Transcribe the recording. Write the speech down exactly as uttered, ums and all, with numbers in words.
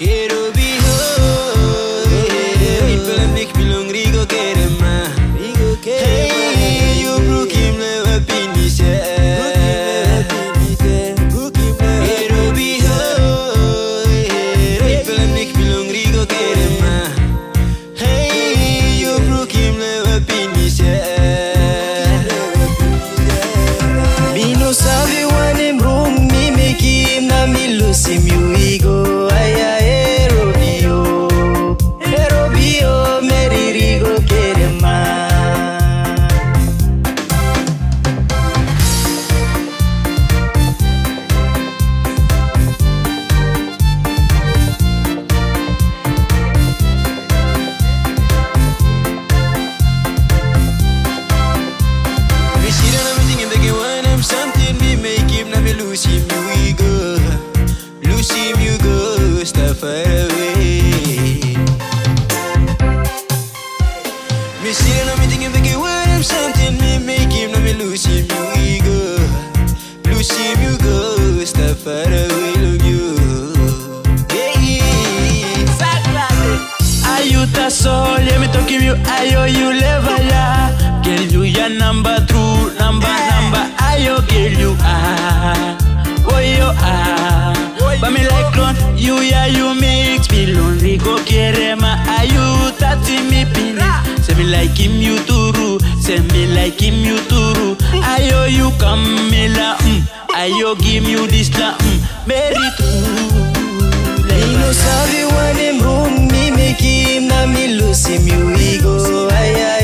Ero biho, people make me long Rigo Kerema. Hey, you broke him never finish it. Ero biho, people make me long Rigo Kerema. Hey, you broke him never finish it. Me no sabe when I'm wrong, me make him na me lose him you ego. Aya ero bio, ero bio, Meri Rigo Kerema. Me see that I'm thinking back when I'm something, me make him na me lose him you ego. Lose him you go, stay far away. Me see that I'm thinking back when I'm something, me make him na me lose him you ego. Lose him you go, stay far away, love you. Ayuta sol, yeah me talking you, ayo you level ya. Girl you ya number two, number number, ayo girl you ah, oh you ah. But me like clone, you ya you mix me lone Rigo Kerema, ayuta ti me pini. Say me like him you turu, say me like him you turu. Ayo you come me la, mm, ayo give you this la, mm, Meri too. Me no sabe when I'm wrong, me make him na me lose him you ego. Ay ay